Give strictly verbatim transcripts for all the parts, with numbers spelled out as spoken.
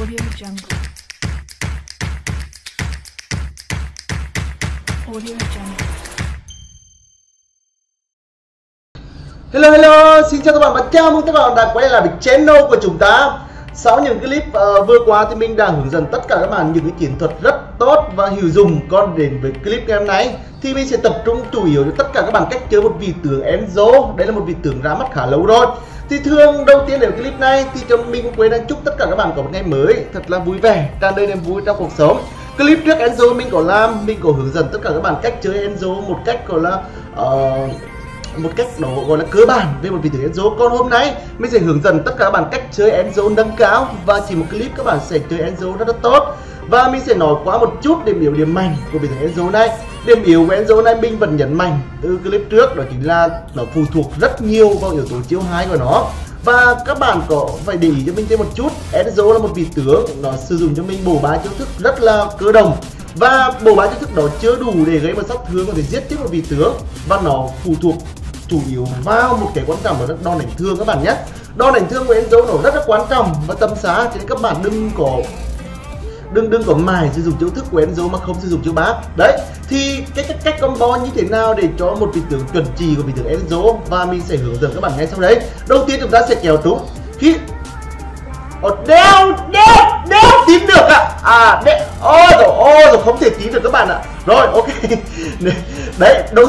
Audio Jungle. Audio Jungle. Hello hello, xin chào các bạn và chào mừng các bạn đã quay lại với channel của chúng ta. Sau những clip uh, vừa qua thì mình đã hướng dẫn tất cả các bạn những cái chiến thuật rất tốt và hữu dụng. Còn đến với clip ngày hôm nay thì mình sẽ tập trung chủ yếu cho tất cả các bạn cách chơi một vị tướng Enzo. Đây là một vị tướng ra mắt khá lâu rồi. Thì thường đầu tiên ở clip này thì cho mình cũng quên đang chúc tất cả các bạn có một ngày mới thật là vui vẻ, tràn đầy niềm vui trong cuộc sống. Clip trước Enzo mình có làm, mình có hướng dẫn tất cả các bạn cách chơi Enzo một cách gọi là uh, một cách đó gọi là cơ bản về một vị tướng Enzo. Còn hôm nay mình sẽ hướng dẫn tất cả các bạn cách chơi Enzo nâng cao, và chỉ một clip các bạn sẽ chơi Enzo rất là tốt. Và mình sẽ nói qua một chút điểm yếu điểm mạnh của vị tướng Enzo này. Điểm yếu của Enzo này mình vẫn nhấn mạnh từ clip trước, đó chính là nó phụ thuộc rất nhiều vào yếu tố chiêu hai của nó. Và các bạn có phải để ý cho mình thêm một chút, Enzo là một vị tướng nó sử dụng cho mình bổ ba chiêu thức rất là cơ động. Và bổ ba chiêu thức đó chưa đủ để gây một sát thương có thể giết chết một vị tướng, và nó phụ thuộc chủ yếu vào một cái quan trọng đó là đòn đánh thương các bạn nhé. Đòn đánh thương của Enzo nó rất là quan trọng và tầm xá, cho nên các bạn đừng có đừng đừng có mải sử dụng chiêu thức của Enzo mà không sử dụng chiêu bá. Đấy thì cái cách cách combo như thế nào để cho một vị tướng chuẩn chỉ của vị tướng Enzo, và mình sẽ hướng dẫn các bạn ngay sau đấy. Đầu tiên chúng ta sẽ kéo trúng khi Ồ, đeo đeo đeo tím được ạ. À, à đeo ôi rồi ôi rồi không thể tím được các bạn ạ. Rồi ok đấy đâu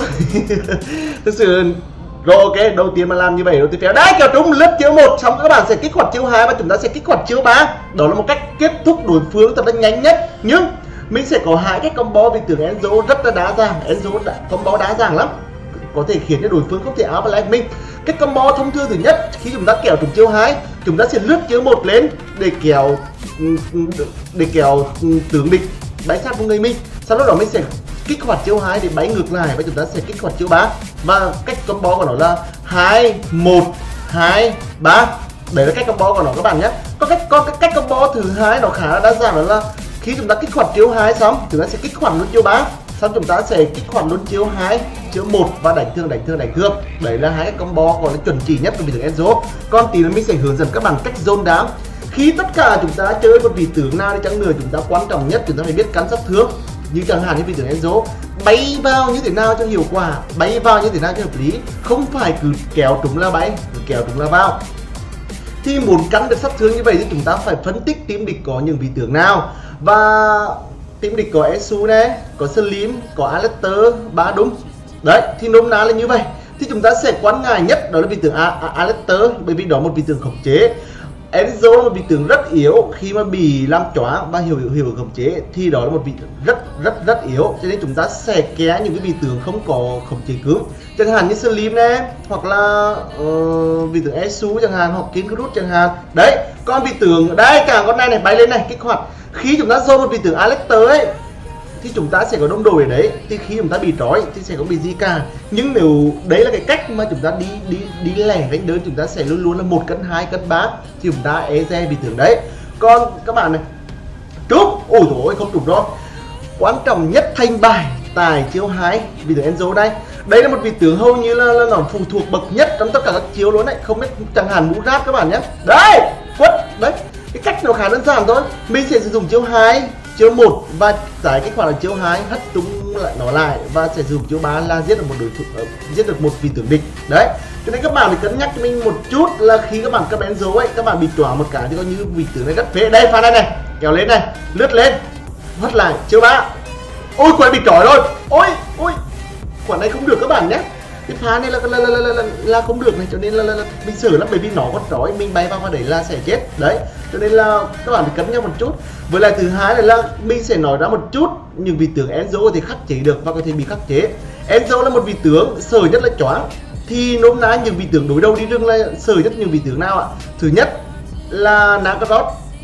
thực sự rồi ok, đầu tiên mà làm như vậy đầu tiên đấy, kéo trúng lướt chiêu một xong các bạn sẽ kích hoạt chiêu hai và chúng ta sẽ kích hoạt chiêu ba. Đó là một cách kết thúc đối phương thật là nhanh nhất. Nhưng mình sẽ có hai cái combo vị tướng Enzo rất là đa dạng. Enzo đã, combo đa dạng lắm, có thể khiến cho đối phương không thể áo vào mình. Cái combo thông thường thứ nhất, khi chúng ta kéo trúng chiêu hai, chúng ta sẽ lướt chiêu một lên để kéo để kéo tướng địch bay sát vào người mình. Sau đó mình sẽ kích hoạt chiêu hai để bay ngược lại và chúng ta sẽ kích hoạt chiêu ba. Và cách combo của nó là hai một hai ba. Đấy là cách combo của nó các bạn nhé. Có cách có cái cách combo thứ hai nó khá là đa dạng, đó là khi chúng ta kích hoạt chiêu hai xong, chúng ta sẽ kích hoạt luôn chiêu ba. Xong chúng ta sẽ kích hoạt luôn chiêu hai, chiêu một và đánh thương đánh thương đánh thương. Đấy là hai cái combo gọi là chuẩn chỉ nhất của vị tướng Enzo. Còn tí nữa mình sẽ hướng dẫn các bạn cách zone đám. Khi tất cả chúng ta chơi một vị tướng nào đi chăng nữa, chúng ta quan trọng nhất chúng ta phải biết cắn sát thương. Như chẳng hạn như vị tướng Enzo, bay vào như thế nào cho hiệu quả, bay vào như thế nào cho hợp lý, không phải cứ kéo trúng là bay, cứ kéo trúng là vào. Thì muốn cắn được sát thương như vậy thì chúng ta phải phân tích team địch có những vị tướng nào. Và team địch có Esu này, có Slim, có Aleister, ba đúng. Đấy, thì nôm na là như vậy. Thì chúng ta sẽ quan ngại nhất đó là vị tướng Aleister, bởi vì đó một vị tướng khống chế. Enzo là một vị tướng rất yếu, khi mà bị làm choáng và hiểu hiểu hiểu khống chế thì đó là một vị tướng rất rất rất yếu, cho nên chúng ta sẽ ké những cái vị tướng không có khống chế cứng, chẳng hạn như Slim này, hoặc là uh, vị tướng Esu chẳng hạn, hoặc King Groot chẳng hạn. Đấy, con vị tướng đây cả con này này bay lên này kích hoạt. Khi chúng ta dồn một vị tướng Aleister ấy thì chúng ta sẽ có đông đồ ở đấy, thì khi chúng ta bị trói thì sẽ không bị gì cả. Nhưng nếu đấy là cái cách mà chúng ta đi đi đi lẻ đánh đơn, chúng ta sẽ luôn luôn là một cân hai cân ba thì chúng ta e re vị tướng đấy. Còn các bạn này trúng, ôi dồi ôi không trúng rồi. Quan trọng nhất thành bài tài chiêu hai vị tướng Enzo đây. Đây là một vị tướng hầu như là, là nó phụ thuộc bậc nhất trong tất cả các chiêu luôn đấy, không biết chẳng hạn mũ rát các bạn nhé. Đấy quất đấy, cái cách nó khá đơn giản thôi. Mình sẽ sử dụng chiêu hai, chiêu một và giải kích hoạt là chiêu hai, hất tung lại nó lại và sẽ dùng chiêu ba là giết được một đối thủ, uh, giết được một vị tướng địch. Đấy, cho nên các bạn phải cân nhắc cho mình một chút là khi các bạn cấp Enzo ấy, các bạn bị choáng một cái thì coi như vị tướng này rất phế. Đây pha đây này, kéo lên này, lướt lên, hất lại chiêu ba. Ôi quả bị trói rồi, ôi ôi quả này không được các bạn nhé. Cái pha này là là, là, là, là, là không được này, cho nên là, là, là mình xử lắm, bởi vì nó có trói mình bay vào đấy là sẽ chết. Đấy, cho nên là các bạn phải cân nhắc một chút. Với lại thứ hai là, là mình sẽ nói ra một chút những vị tướng Enzo có thể khắc chế được và có thể bị khắc chế. Enzo là một vị tướng sợ nhất là choáng, thì nôm na những vị tướng đối đầu đi rừng là sợ nhất những vị tướng nào ạ? Thứ nhất là Nagaroth,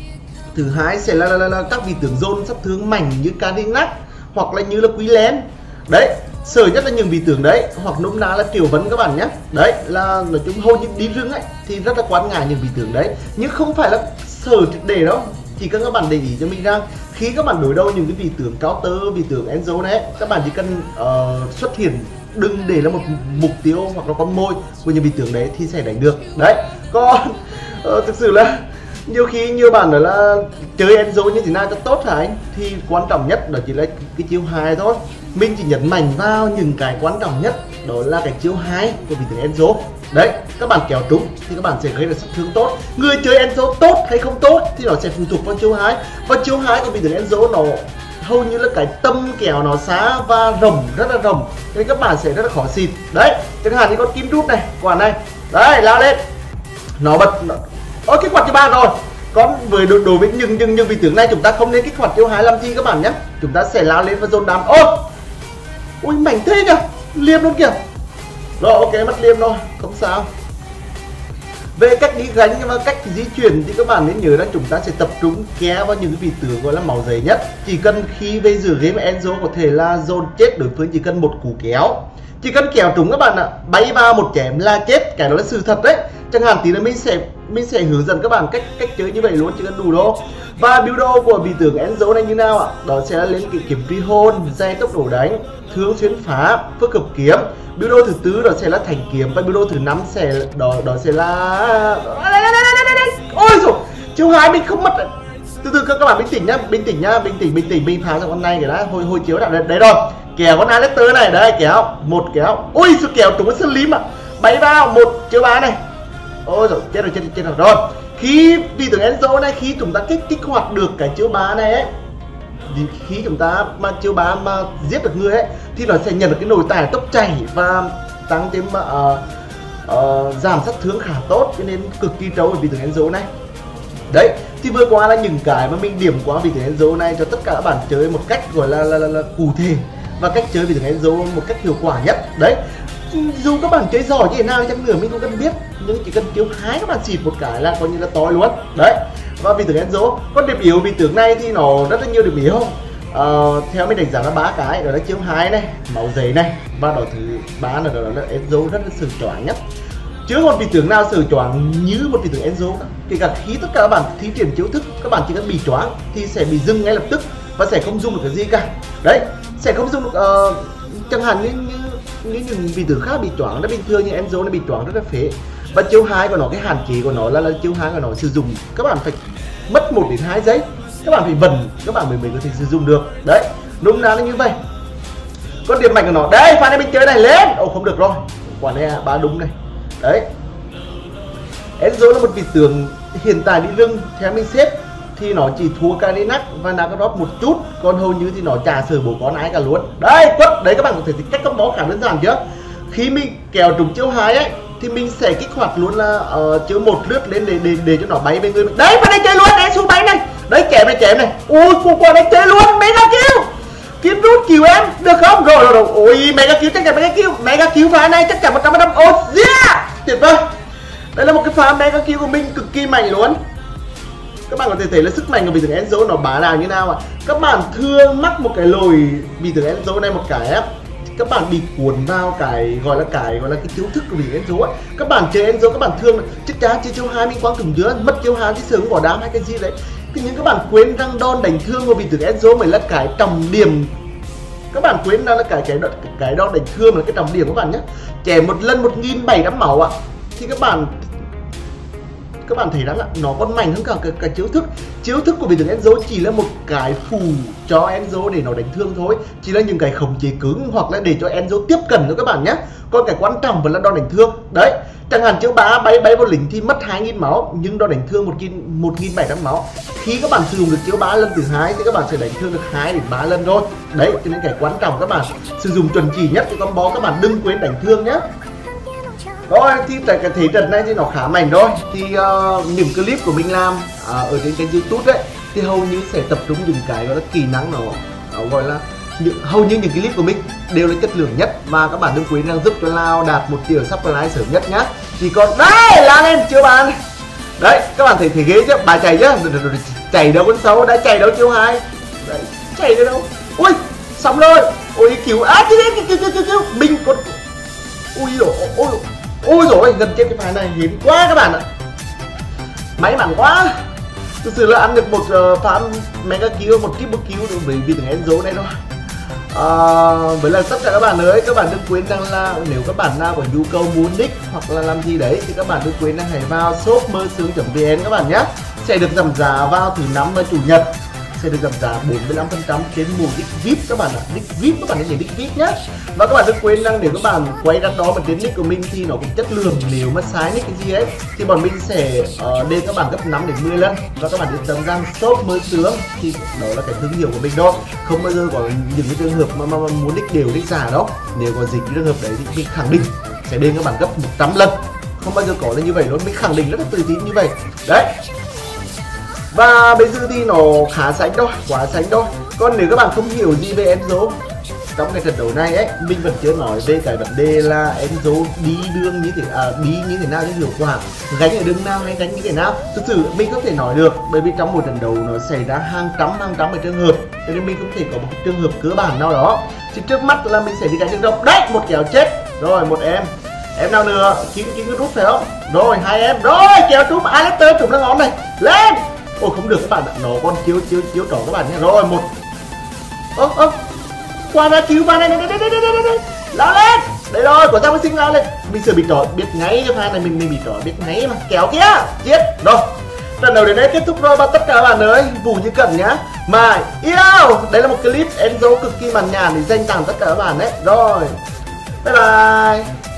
thứ hai sẽ là, là, là, là các vị tướng zone sát thương mạnh như Kardinak hoặc là như là Quý Len. Đấy, sợ nhất là những vị tướng đấy, hoặc nôm na là Triều Vấn các bạn nhé. Đấy là nói chung hầu như đi rừng ấy thì rất là quan ngại những vị tướng đấy, nhưng không phải là sợ để đâu. Chỉ cần các bạn để ý cho mình rằng khi các bạn đối đầu những cái vị tướng counter, vị tướng Enzo này, các bạn chỉ cần uh, xuất hiện đừng để là một mục tiêu hoặc là con mồi của những vị tướng đấy thì sẽ đánh được. Đấy, còn uh, thực sự là nhiều khi nhiều bạn nói là chơi Enzo như thế nào cho tốt hả anh, thì quan trọng nhất đó chỉ là cái chiêu hai thôi. Mình chỉ nhấn mạnh vào những cái quan trọng nhất, đó là cái chiêu hai của vị tướng Enzo. Đấy, các bạn kéo trúng thì các bạn sẽ gây được sát thương tốt. Người chơi Enzo tốt hay không tốt thì nó sẽ phụ thuộc vào chiêu hai. Và chiêu hai của vị tướng Enzo nó hầu như là cái tâm kéo nó xá và rồng, rất là rồng, nên các bạn sẽ rất là khó xịt. Đấy, chẳng hạn như con kim rút này, quả này, đấy, lao lên, nó bật, ôi kích hoạt cho ba rồi. Còn với đối, đối với những những những vị tướng này chúng ta không nên kích hoạt chiêu hai làm gì các bạn nhé. Chúng ta sẽ lao lên và dồn đám. Ô, ui mảnh thế kìa, liềm luôn kìa. Rồi ok, mất liềm rồi, không sao. Về cách đi gánh và cách di chuyển thì các bạn nên nhớ là chúng ta sẽ tập trung kéo vào những cái vị tướng gọi là máu dày nhất. Chỉ cần khi về giữa game Enzo có thể là dồn chết đối phương chỉ cần một cú kéo, chỉ cần kéo trúng các bạn ạ, bay vào một chém là chết, cái đó là sự thật đấy. Chẳng hạn tí nữa mình sẽ mình sẽ hướng dẫn các bạn cách cách chơi như vậy luôn, chỉ cần đủ đô. Và build đô của vị tướng Enzo này như nào ạ? Đó sẽ là lên cái kiếm truy hồn, dây tốc độ đánh, thương xuyên phá, phức hợp kiếm. Build đô thứ tư đó sẽ là thành kiếm, và build đô thứ năm sẽ đó đó sẽ là ôi rồi chiêu hai mình không mất. Từ từ các bạn bình tĩnh nhá, bình tĩnh nhá, bình tĩnh bình tĩnh mình phá ra con này cái đã hồi hồi chiếu đã đấy, đấy rồi. Kéo con Alector này, đây kéo một kéo, ui sự kéo trúng cái sân lím ạ, bay vào một chiêu ba này. Ôi rồi chết rồi chết chết rồi. Rồi khi vị tướng Enzo này khi chúng ta kích kích hoạt được cái chiêu ba này ấy, thì khi chúng ta mà chiêu ba mà giết được người ấy thì nó sẽ nhận được cái nồi tài tốc chảy và tăng thêm uh, uh, giảm sát thương khá tốt, cho nên cực kỳ trâu ở vị tướng Enzo này. Đấy thì vừa qua là những cái mà mình điểm qua vị tướng Enzo này cho tất cả các bạn chơi một cách gọi là là, là, là cụ thể và cách chơi vị tướng Enzo một cách hiệu quả nhất. Đấy, dù các bạn chơi giỏi như thế nào chăng nữa mình không cần biết, nhưng chỉ cần chiêu hai các bạn xịt một cái là coi như là tối luôn. Đấy, và vị tướng Enzo con điểm yếu vị tướng này thì nó rất là nhiều điểm yếu. Uh, theo mình đánh giá là ba cái, đó là chiêu hai này, máu giấy này, và đó thứ ba là đó là Enzo rất là sự choáng nhất. Chứ còn vị tướng nào sự choáng như một vị tướng Enzo, kể cả khi tất cả các bạn thi triển chiêu thức, các bạn chỉ cần bị choáng thì sẽ bị dừng ngay lập tức và sẽ không dùng được cái gì cả. Đấy, sẽ không dùng được uh, chẳng hạn như, như như những vị tướng khác bị choáng nó bình thường, như Enzo nó bị choáng rất là phế. Và chiêu hai của nó, cái hạn chế của nó là, là chiêu hai của nó sử dụng các bạn phải mất một đến hai giây, các bạn phải vần các bạn mới mới có thể sử dụng được. Đấy, đúng là như vậy. Con điểm mạnh của nó đây, pha này mình chơi này lên, ồ không được rồi, quả này ba đúng này. Đấy, Enzo là một vị tướng hiện tại đi lưng theo mình xếp thì nó chỉ thua Karinak và Nagaroth một chút, còn hầu như thì nó chả sở bố con ai cả luôn. Đây quất đấy, các bạn có thể cách combo khá đơn giản chưa. Khi mình kéo trúng chiêu hai ấy thì mình sẽ kích hoạt luôn là uh, chiêu một lướt lên để để để cho nó bay về người mình. Đấy, vào đây chơi luôn, đấy xuống bay này, đấy chém này chém này, ui cuộc qua đây chơi luôn, mega kill, kiếm rút cứu em được không? Rồi rồi rồi, ui mega kill, chắc chắn mega kill, mega kill pha này chắc chắn một trăm phần trăm. Ôi yeah, tuyệt vời. Đây là một cái pha mega kill của mình cực kỳ mạnh luôn. Các bạn có thể thấy là sức mạnh của vị tướng Enzo nó bá đạo như nào ạ. Các bạn thường mắc một cái lỗi vị tướng Enzo này một cái á, các bạn bị cuốn vào cái gọi là cái gọi là cái chiêu thức của vị Enzo ấy. Các bạn chơi Enzo các bạn thường chắc chắn chơi chiêu hai mình quăng cứng chưa, mất chiêu hai thì sướng bỏ đám hay cái gì đấy. Nhưng các bạn quên rằng đòn đánh thương của vị tướng Enzo mới là cái trọng điểm. Các bạn quên rằng là cái cái cái đòn đánh thương là cái trọng điểm các bạn nhé. Chém một lần một nghìn bảy trăm máu ạ, thì các bạn các bạn thấy rằng là nó còn mạnh hơn cả cái, cái chiếu thức. Chiếu thức của vị tướng Enzo chỉ là một cái phù cho Enzo để nó đánh thương thôi, chỉ là những cái khống chế cứng hoặc là để cho Enzo tiếp cận thôi các bạn nhé. Còn cái quan trọng vẫn là đòn đánh thương. Đấy, chẳng hạn chiếu ba bay bay vào lính thì mất hai nghìn máu, nhưng đòn đánh thương một nghìn bảy trăm máu. Khi các bạn sử dụng được chiếu ba lần thứ hai thì các bạn sẽ đánh thương được hai đến ba lần thôi. Đấy, cho nên cái quan trọng các bạn sử dụng chuẩn chỉ nhất cái combo, các bạn đừng quên đánh thương nhé. Rồi thì tại cái thế trận này thì nó khá mạnh rồi. Thì uh, những clip của mình làm uh, ở trên kênh YouTube đấy thì hầu như sẽ tập trung những cái gọi là kỹ năng nó uh, gọi là những, hầu như những clip của mình đều là chất lượng nhất. Và các bạn đừng quên rằng giúp cho Lao đạt một triệu subscribe sớm nhất nhá. Chỉ còn đây là em chưa bạn. Đấy, các bạn thấy thấy ghế chứ, bà chạy chứ, chạy đâu con xấu, đã chạy đâu chiêu hai. Đấy, chạy đâu đâu. Ui, xong rồi. Ui cứu á, cứu cứu cứu cứu cứu mình còn. Ui ôi ôi. Ôi rồi gần chết cái pha này hiếm quá các bạn ạ, may mắn quá. Thực sự là ăn được một uh, pha mega kill, một triple kill đối với vị tướng Enzo này thôi. Uh, với là tất cả các bạn ơi, các bạn đừng quên rằng là nếu các bạn nào có nhu cầu muốn nick hoặc là làm gì đấy thì các bạn đừng quên là hãy vào shop mơ sướng chấm vn các bạn nhé. sẽ được giảm giá vào thứ năm và chủ nhật, sẽ được giảm giá bốn mươi lăm phần trăm trên mùa nick vê i pê các bạn ạ. Nick vê i pê các bạn hãy nick vê i pê nhé. Và các bạn đừng quên rằng nếu các bạn quay ra đó mà đến nick của mình thì nó cũng chất lượng, nếu mà sai nick cái gì ấy thì bọn mình sẽ uh, lên các bạn gấp năm đến mười lần. Và các bạn yên tâm rằng shop mới sướng thì đó là cái thương hiệu của mình đó, không bao giờ có những cái trường hợp mà, mà, mà muốn nick đều nick giả đó. Nếu có dịch trường hợp đấy thì mình khẳng định sẽ lên các bạn gấp một trăm lần, không bao giờ có là như vậy luôn, mình khẳng định rất là tự tin như vậy đấy. Và bây giờ thì nó khá sánh thôi, quá sánh thôi. Còn nếu các bạn không hiểu gì về Enzo trong cái trận đấu này ấy, mình vẫn chưa nói về cái vấn đề là Enzo đi đường như thế à, đi như thế nào cho hiệu quả, gánh ở đường nào hay gánh như thế nào. Thực sự mình không thể nói được, bởi vì trong một trận đấu nó xảy ra hàng trăm hàng trăm cái trường hợp, cho nên mình không thể có một trường hợp cơ bản nào đó. Thì trước mắt là mình sẽ đi gánh đường rộng đấy, một kéo chết rồi, một em em nào nữa, chín chín cái rút phải không, rồi hai em rồi kéo trúng Alistair trúng nó ngón này lên. Ôi không được các bạn ạ, nó còn chiếu chiếu chiếu trỏ các bạn nhé. Rồi một ơ ơ qua ra cứu vào này này này này này này này lao lên đấy rồi, của sao mới sinh lao lên. Mình sẽ bị trỏ biết ngay cái pha này, mình mình bị trỏ biết ngay mà, kéo kia chết rồi. Trận đấu đến đây kết thúc rồi và tất cả các bạn ơi, Vũ Như Cẩn nhá, mà yêu đây là một clip Enzo cực kỳ màn nhàn để dành tặng tất cả các bạn đấy. Rồi bye bye.